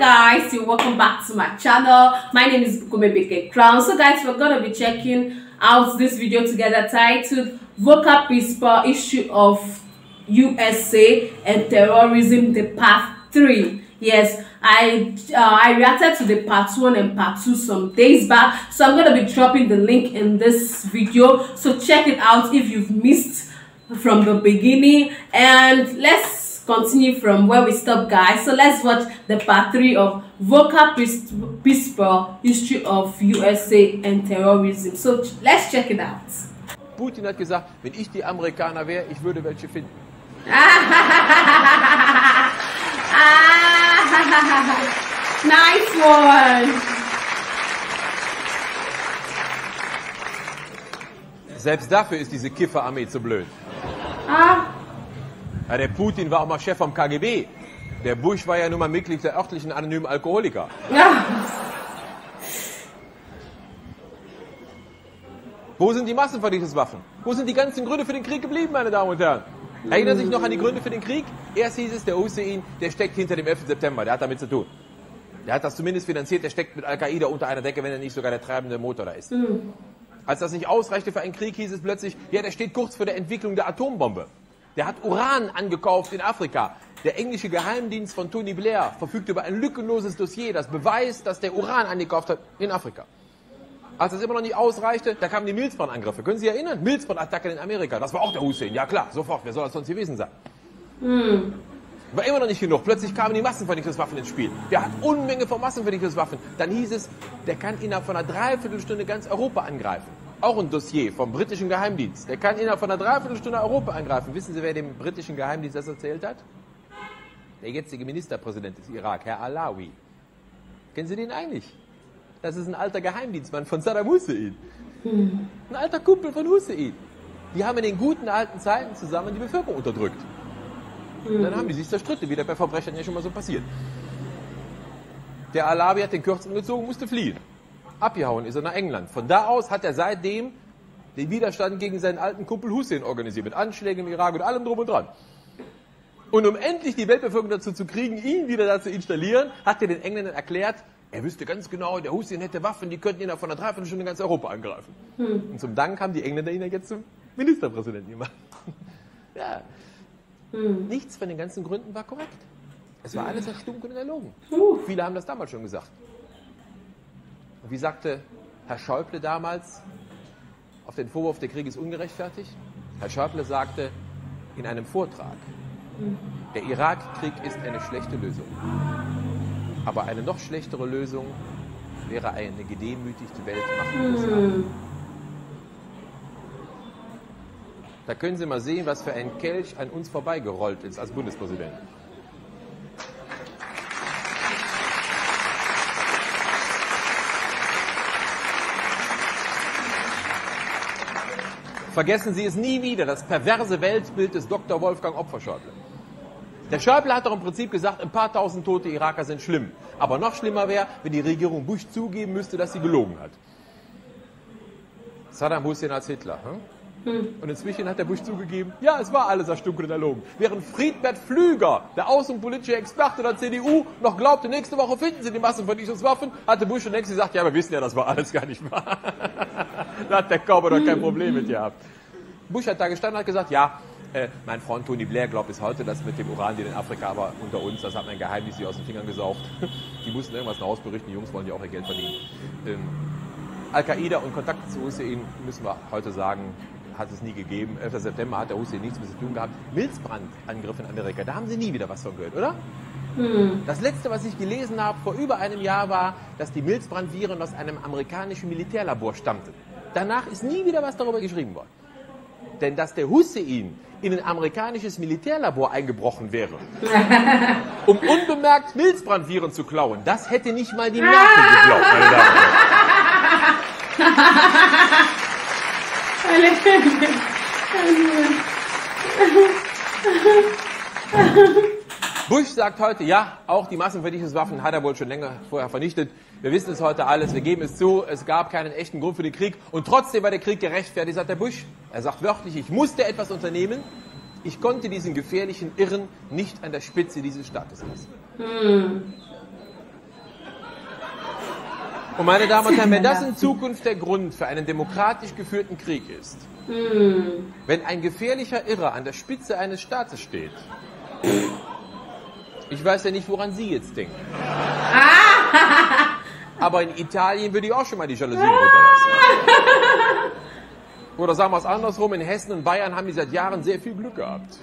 guys, you're welcome back to my channel. My name is Bukunmi Bekee Crown. So guys, we're going to be checking out this video together titled Vocal Principle Issue of USA and Terrorism, the Part 3. Yes, I reacted to the Part 1 and Part 2 some days back, so I'm going to be dropping the link in this video, so check it out if you've missed from the beginning. And let's continue from where we stopped, guys. So let's watch the Part 3 of Vocal Principle Issue of USA and Terrorism. So let's check it out. Putin hat gesagt, wenn ich die Amerikaner wäre, ich würde welche finden. Nice one. Selbst dafür ist diese Kifferarmee zu blöd. Ja, der Putin war auch mal Chef vom KGB. Der Bush war ja nun mal Mitglied der örtlichen anonymen Alkoholiker. Ja. Wo sind die Massenvernichtungswaffen? Wo sind die ganzen Gründe für den Krieg geblieben, meine Damen und Herren? Erinnern Sie sich noch an die Gründe für den Krieg? Erst hieß es, der Hussein, der steckt hinter dem 11. September, der hat damit zu tun. Der hat das zumindest finanziert, der steckt mit Al-Qaida unter einer Decke, wenn er nicht sogar der treibende Motor da ist. Als das nicht ausreichte für einen Krieg, hieß es plötzlich, ja, der steht kurz vor der Entwicklung der Atombombe. Der hat Uran angekauft in Afrika. Der englische Geheimdienst von Tony Blair verfügt über ein lückenloses Dossier, das beweist, dass der Uran angekauft hat in Afrika. Als das immer noch nicht ausreichte, da kamen die Milzbrand-Angriffe. Können Sie sich erinnern? Milzbrand-Attacken in Amerika. Das war auch der Hussein. Ja klar, sofort. Wer soll das sonst gewesen sein? War immer noch nicht genug. Plötzlich kamen die Massenvernichtungswaffen ins Spiel. Der hat Unmenge von Massenvernichtungswaffen. Dann hieß es, der kann innerhalb von einer Dreiviertelstunde ganz Europa angreifen. Auch ein Dossier vom britischen Geheimdienst. Der kann innerhalb von einer Dreiviertelstunde Europa angreifen. Wissen Sie, wer dem britischen Geheimdienst das erzählt hat? Der jetzige Ministerpräsident des Irak, Herr Alawi. Kennen Sie den eigentlich? Das ist ein alter Geheimdienstmann von Saddam Hussein. Ein alter Kumpel von Hussein. Die haben in den guten alten Zeiten zusammen die Bevölkerung unterdrückt. Dann haben die sich zerstritten, wie das bei Verbrechern ja schon mal so passiert. Der Alawi hat den Kürzeren gezogen, musste fliehen. Abgehauen ist er nach England. Von da aus hat er seitdem den Widerstand gegen seinen alten Kumpel Hussein organisiert, mit Anschlägen im Irak und allem drum und dran. Und um endlich die Weltbevölkerung dazu zu kriegen, ihn wieder da zu installieren, hat er den Engländern erklärt, er wüsste ganz genau, der Hussein hätte Waffen, die könnten ihn von einer Dreiviertelstunde ganz Europa angreifen. Und zum Dank haben die Engländer ihn ja jetzt zum Ministerpräsidenten gemacht. Ja. Nichts von den ganzen Gründen war korrekt. Es war alles erstunken und erlogen. Viele haben das damals schon gesagt. Und wie sagte Herr Schäuble damals auf den Vorwurf, der Krieg ist ungerechtfertigt? Herr Schäuble sagte in einem Vortrag, der Irakkrieg ist eine schlechte Lösung. Aber eine noch schlechtere Lösung wäre eine gedemütigte Weltmacht. Da können Sie mal sehen, was für ein Kelch an uns vorbeigerollt ist als Bundespräsident. Vergessen Sie es nie wieder, das perverse Weltbild des Dr. Wolfgang Opfer-Schäuble. Der Schäuble hat doch im Prinzip gesagt, ein paar tausend tote Iraker sind schlimm. Aber noch schlimmer wäre, wenn die Regierung Bush zugeben müsste, dass sie gelogen hat. Saddam Hussein als Hitler. Und inzwischen hat der Bush zugegeben, ja, es war alles erstunken und erlogen. Während Friedbert Pflüger, der außenpolitische Experte der CDU, noch glaubte, nächste Woche finden sie die Massenvernichtungswaffen, hatte Bush schon längst gesagt, ja, wir wissen ja, das war alles gar nicht wahr. Da hat der Cowboy doch kein Problem mit gehabt. Bush hat da gestanden und hat gesagt, ja, mein Freund Tony Blair glaubt bis heute, dass mit dem Uran in Afrika, aber unter uns, das hat mein Geheimnis aus den Fingern gesaugt. Die mussten irgendwas nach Hause berichten, die Jungs wollen ja auch ihr Geld verdienen. Al-Qaida und Kontakte zu Hussein, müssen wir heute sagen, hat es nie gegeben. 11. September hat der Hussein nichts mit zu tun gehabt. Milzbrandangriff in Amerika, da haben Sie nie wieder was von gehört, oder? Das letzte, was ich gelesen habe vor über einem Jahr, war, dass die Milzbrandviren aus einem amerikanischen Militärlabor stammten. Danach ist nie wieder was darüber geschrieben worden. Denn dass der Hussein in ein amerikanisches Militärlabor eingebrochen wäre, um unbemerkt Milzbrandviren zu klauen, das hätte nicht mal die Merkel geglaubt, meine Damen und Herren. Bush sagt heute, ja, auch die Massenvernichtungswaffen hat er wohl schon länger vorher vernichtet. Wir wissen es heute alles, wir geben es zu, es gab keinen echten Grund für den Krieg und trotzdem war der Krieg gerechtfertigt, sagt der Bush. Er sagt wörtlich, ich musste etwas unternehmen, ich konnte diesen gefährlichen Irren nicht an der Spitze dieses Staates lassen. Und meine Damen und Herren, wenn das in Zukunft der Grund für einen demokratisch geführten Krieg ist, wenn ein gefährlicher Irrer an der Spitze eines Staates steht, ich weiß ja nicht, woran Sie jetzt denken. Aber in Italien würde ich auch schon mal die Jalousien runterlassen. Oder sagen wir es andersrum, in Hessen und Bayern haben die seit Jahren sehr viel Glück gehabt.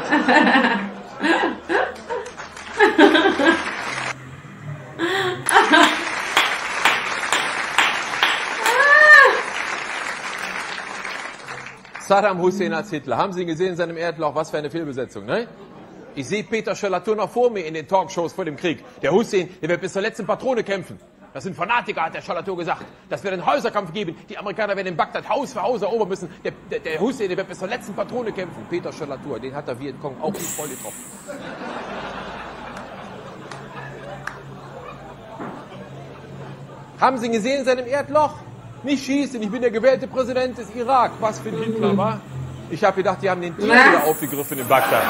Saddam Hussein als Hitler. Haben Sie ihn gesehen in seinem Erdloch? Was für eine Fehlbesetzung, ne? Ich sehe Peter Schollatur noch vor mir in den Talkshows vor dem Krieg. Der Hussein, der wird bis zur letzten Patrone kämpfen. Das sind Fanatiker, hat der Schollatur gesagt. Das wird einen Häuserkampf geben. Die Amerikaner werden in Bagdad Haus für Haus erobern müssen. Der Hussein, der wird bis zur letzten Patrone kämpfen. Peter Schollatur, den hat der Vietcong auch nicht voll getroffen. Haben Sie ihn gesehen in seinem Erdloch? Nicht schießen, ich bin der gewählte Präsident des Irak. Was für ein Hitler, wa? Ich habe gedacht, die haben den Tier wieder aufgegriffen in Bagdad.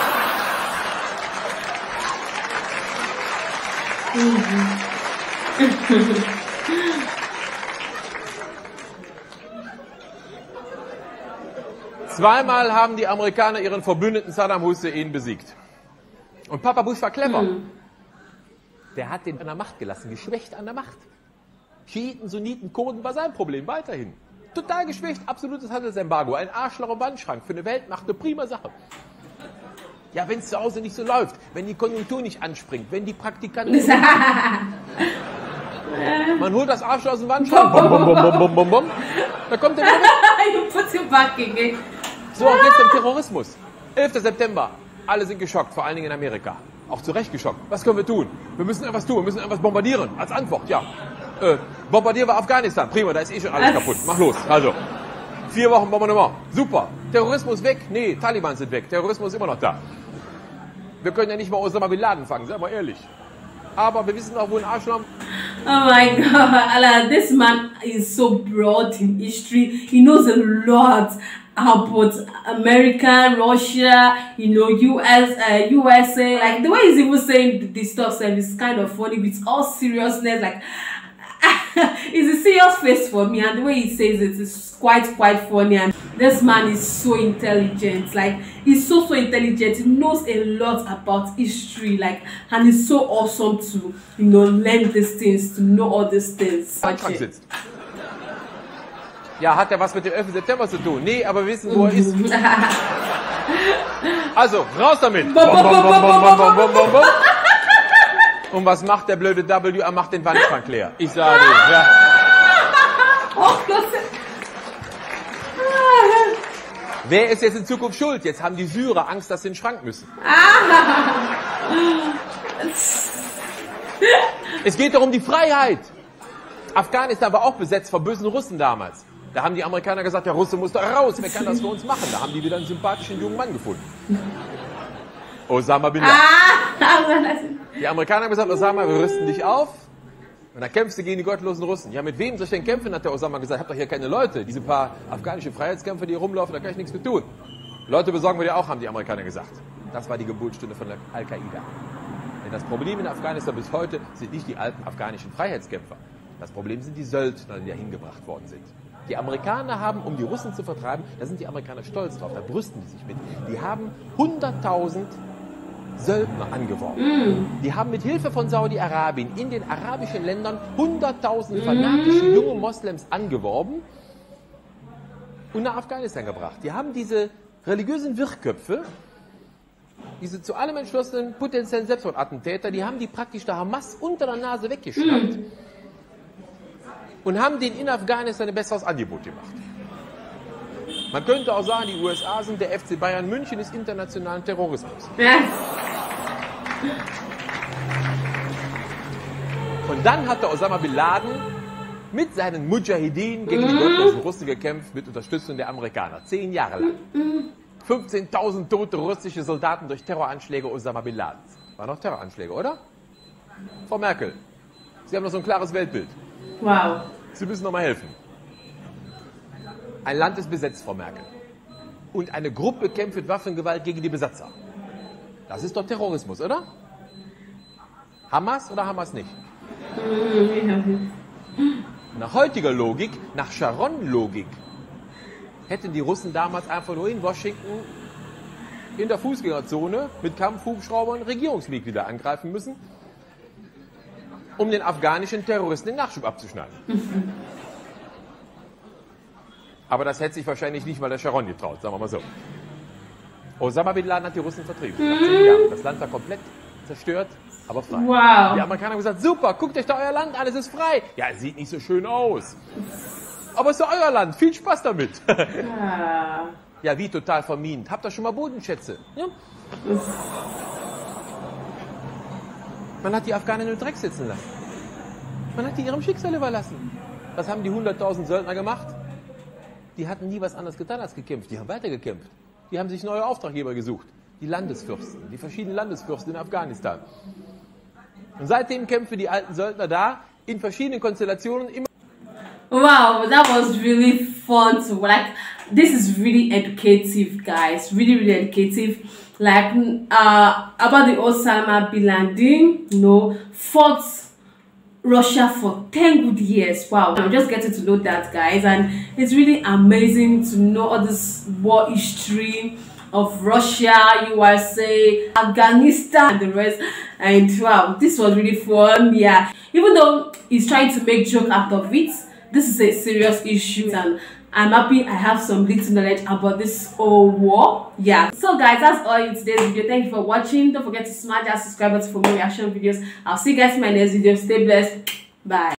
Zweimal haben die Amerikaner ihren Verbündeten Saddam Hussein besiegt. Und Papa Bush war clever. Der hat den an der Macht gelassen, geschwächt an der Macht. Schiiten, Sunniten, Kurden war sein Problem, weiterhin. Total geschwächt, absolutes Handelsembargo, ein Arschloch im Wandschrank, für eine Weltmacht eine prima Sache. Ja, wenn es zu Hause nicht so läuft, wenn die Konjunktur nicht anspringt, wenn die Praktikanten... Man holt das Arschloch aus dem Wandschrank, bum, bum, bum, bum, bum, bum, bum. Da kommt der wieder. So, auch jetzt beim Terrorismus. 11. September, alle sind geschockt, vor allen Dingen in Amerika. Auch zu Recht geschockt. Was können wir tun? Wir müssen etwas tun, wir müssen etwas bombardieren, als Antwort, ja. Bombardieren wir Afghanistan, prima, da ist eh schon alles kaputt. Mach los, also. 4 Wochen Bombardement, super. Terrorismus weg? Nee, Taliban sind weg, Terrorismus ist immer noch da. Wir können ja nicht mal Osama Bin Laden fangen, seien wir ehrlich. Aber wir wissen auch, wo ein Arschloch... Oh my God, Allah, this man is so broad in history. He knows a lot about America, Russia, you know, USA. Like, the way he's even saying this stuff is kind of funny with all seriousness. Like, it's a serious face for me, and the way he says it is quite funny. And this man is so intelligent. Like, he's so intelligent. He knows a lot about history. Like, and it's so awesome to, you know, learn these things, to know all these things. Sitzt. Ja, hat er was mit dem 11. September zu tun? Nee, aber wir wissen, wo er ist. Also, raus damit! Bom, bom, bom, bom, bom, bom, bom, bom, bom. Und was macht der blöde W? Er macht den Wandschrank leer. Ich sage, ja. Wer ist jetzt in Zukunft schuld? Jetzt haben die Syrer Angst, dass sie in den Schrank müssen. Es geht doch um die Freiheit. Afghanistan war auch besetzt von bösen Russen damals. Da haben die Amerikaner gesagt, der Russe muss da raus, wer kann das für uns machen? Da haben die wieder einen sympathischen jungen Mann gefunden. Osama Bin Laden. Die Amerikaner haben gesagt, Osama, wir rüsten dich auf und dann kämpfst du gegen die gottlosen Russen. Ja, mit wem soll ich denn kämpfen, hat der Osama gesagt. Ich hab doch hier keine Leute, diese paar afghanische Freiheitskämpfer, die hier rumlaufen, da kann ich nichts mit tun. Leute besorgen wir dir auch, haben die Amerikaner gesagt. Das war die Geburtsstunde von Al-Qaida. Denn das Problem in Afghanistan bis heute sind nicht die alten afghanischen Freiheitskämpfer. Das Problem sind die Söldner, die da hingebracht worden sind. Die Amerikaner haben, um die Russen zu vertreiben, da sind die Amerikaner stolz drauf, da brüsten die sich mit. Die haben 100.000 Söldner angeworben. Die haben mit Hilfe von Saudi-Arabien in den arabischen Ländern 100.000 fanatische junge Moslems angeworben und nach Afghanistan gebracht. Die haben diese religiösen Wirrköpfe, diese zu allem entschlossenen potenziellen Selbstmordattentäter, die haben die praktisch der Hamas unter der Nase weggeschnappt und haben denen in Afghanistan ein besseres Angebot gemacht. Man könnte auch sagen, die USA sind der FC Bayern München des internationalen Terrorismus. Und dann hat der Osama Bin Laden mit seinen Mujahideen gegen die gottlosen Russen gekämpft, mit Unterstützung der Amerikaner. 10 Jahre lang. 15.000 tote russische Soldaten durch Terroranschläge Osama Bin Ladens. Waren noch Terroranschläge, oder? Frau Merkel, Sie haben noch so ein klares Weltbild. Wow. Sie müssen noch mal helfen. Ein Land ist besetzt, Frau Merkel. Und eine Gruppe kämpft mit Waffengewalt gegen die Besatzer. Das ist doch Terrorismus, oder? Hamas oder Hamas nicht? Nach heutiger Logik, nach Sharon-Logik, hätten die Russen damals einfach nur in Washington in der Fußgängerzone mit Kampfhubschraubern Regierungsmitglieder angreifen müssen, um den afghanischen Terroristen den Nachschub abzuschneiden. Aber das hätte sich wahrscheinlich nicht mal der Sharon getraut, sagen wir mal so. Osama Bin Laden hat die Russen vertrieben. Nach 10 Jahren. Das Land war komplett zerstört, aber frei. Wow. Die Amerikaner haben gesagt, super, guckt euch da euer Land an, es ist frei. Ja, es sieht nicht so schön aus. Aber es ist doch euer Land, viel Spaß damit. Ja, wie total vermint. Habt ihr schon mal Bodenschätze? Ja. Man hat die Afghanen nur Dreck sitzen lassen. Man hat die ihrem Schicksal überlassen. Was haben die 100.000 Söldner gemacht? Die hatten nie was anderes getan als gekämpft. Die haben weitergekämpft. Die haben sich neue Auftraggeber gesucht. Die Landesfürsten, die verschiedenen Landesfürsten in Afghanistan. Und seitdem kämpfen die alten Söldner da in verschiedenen Konstellationen immer. Wow, that was really fun to like. This is really educative, guys. Really educative. Like about the Osama Bin Laden, fought Russia for 10 good years. Wow, I'm just getting to know that, guys, and it's really amazing to know all this war history of Russia, USA, Afghanistan, and the rest. And wow, this was really fun. Yeah, even though he's trying to make joke out of it, this is a serious issue, and I'm happy I have some little knowledge about this whole war. Yeah, so guys, that's all in today's video. Thank you for watching. Don't forget to smash that subscribe button for more reaction videos. I'll see you guys in my next video. Stay blessed. Bye.